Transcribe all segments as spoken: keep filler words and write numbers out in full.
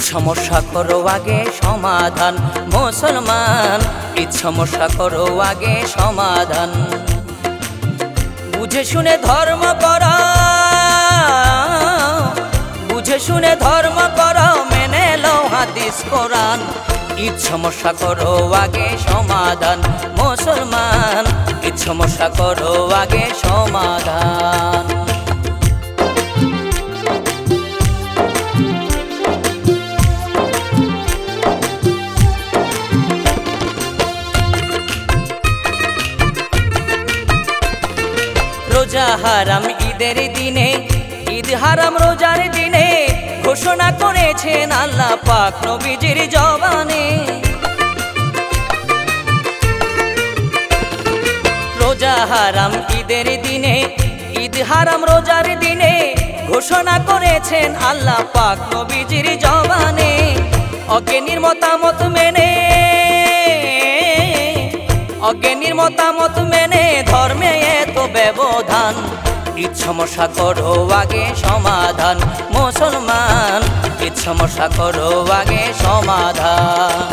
সমস্যা করো আগে সমাধান মুসলমান, ঈদ সমস্যা করো আগে সমাধান। বুঝে শুনে ধর্ম করো, বুঝে শুনে ধর্ম করো, মেনে লও হাদিস কোরআন। ঈদ সমস্যা করো আগে সমাধান মুসলমান, ঈদ সমস্যা করো আগে সমাধান। রোজা হারাম ঈদের দিনে, ঈদ হারাম রোজার দিনে, ঘোষণা করেছেন আল্লাহ পাক নবীজির জবানে। রোজা হারাম ঈদের দিনে, ঈদ হারাম রোজার দিনে, ঘোষণা করেছেন আল্লাহ পাক নবীজির জবানে। অজ্ঞানীর মতামত মেনে, অজ্ঞানীর মতামত মেনে ধর্মে এত ব্যবধান। ঈদ সমস্যা করো আগে সমাধান মুসলমান, ঈদ সমস্যা করো আগে সমাধান।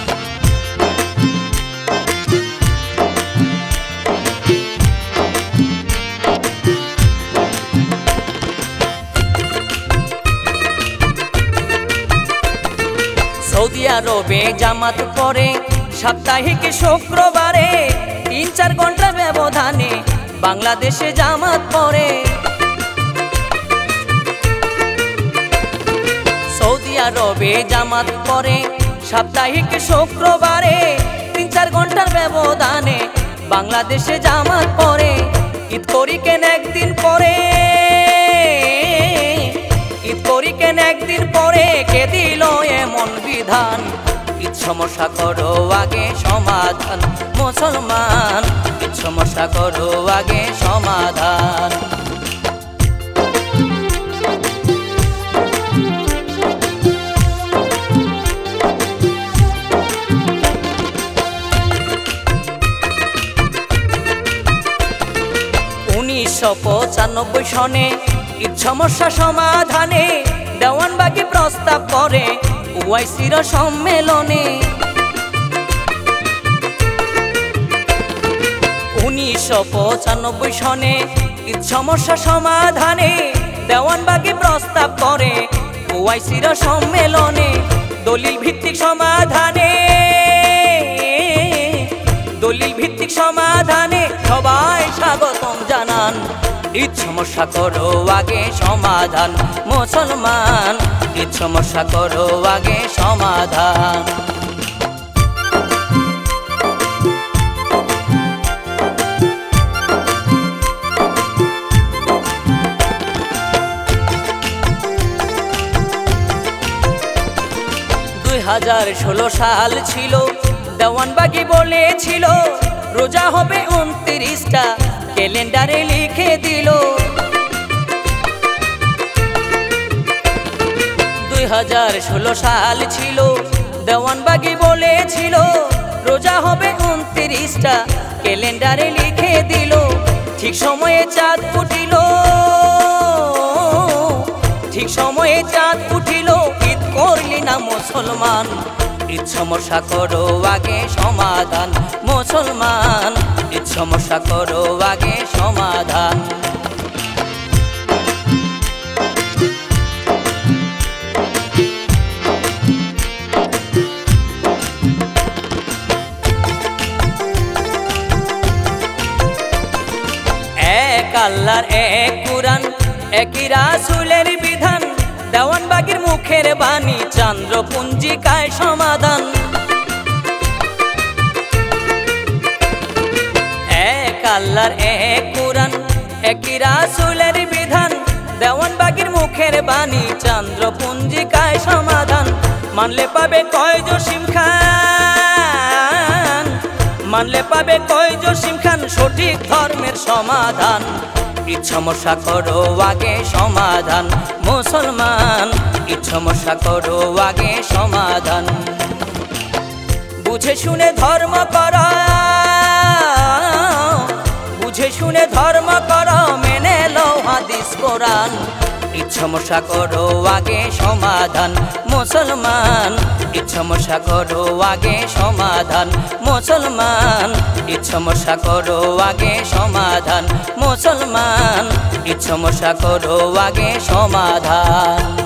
সৌদি আরবে জামাত পড়ে সাপ্তাহিক শুক্রবারে, তিন চার ঘন্টা ব্যবধানে বাংলাদেশে জামাত পড়ে। সৌদি আরবে জামাত পড়ে সাপ্তাহিক শুক্রবারে, তিন চার ঘন্টার ব্যবধানে বাংলাদেশে জামাত পড়ে। ঈদ করি কেন একদিন পরে, ঈদ করি কেন একদিন পরে, কে দিল এমন বিধান। ঈদ সমস্যা করো আগে সমাধান মুসলমান, ঈদ সমস্যা করো আগে সমাধান। উনিশশো পঁচানব্বই সনে ঈদ সমস্যা সমাধানে দেওয়ানবাগী প্রস্তাব করে ওআইসির সম্মেলনে। উনিশশো পঁচানব্বই সনে ঈদ সমস্যা সমাধানে দেওয়ানবাগী প্রস্তাব করে ওআইসির সম্মেলনে। দলিল ভিত্তিক সমাধানে, দলিল ভিত্তিক সমাধানে সবাই স্বাগতম জানান। ঈদ সমস্যা করো আগে সমাধান মুসলমান, ঈদ সমস্যা করো আগে সমাধান। দুই হাজার ষোলো সাল ছিল, দেওয়ানবাগী বলেছিল রোজা হবে উনত্রিশটা, ক্যালেন্ডারে লিখে দিল। দুই হাজার ষোলো সাল ছিল, দেওয়ানবাগী বলেছিল রোজা হবে উনত্রিশটা, ক্যালেন্ডারে লিখে দিল। ঠিক সময়ে চাঁদ উঠিল, ঠিক সময়ে চাঁদ উঠিল, ঈদ করলি না মুসলমান। ঈদ সমস্যা করো আগে সমাধান মুসলমান, ঈদ সমস্যা করো আগে সমাধান। এক আল্লাহর এক কুরআন, একই রাসূলের বিধান, দেওয়ানবাগীর মুখের বাণী চন্দ্রপুঞ্জিকায় সমাধান। এক আল্লাহর এক কুরআন, একই রাসূলের বিধান, দেওয়ানবাগীর মুখের বাণী চন্দ্রপুঞ্জিকায় সমাধান। মানলে পাবে কয় জসিম খান, মানলে পাবে কয় জসিম খান সঠিক ধর্মের সমাধান। ঈদ সমস্যা করো আগে সমাধান মুসলমান, ঈদ সমস্যা করো আগে সমাধান। বুঝে শুনে ধর্ম করো, বুঝে শুনে ধর্ম করো, মেনে লও হাদিস কোরআন। ঈদ সমস্যা করো আগে সমাধান মুসলমান এই সমস্যা করো আগে সমাধান মুসলমান এই সমস্যা করো আগে সমাধান মুসলমান এই সমস্যা করো আগে সমাধান।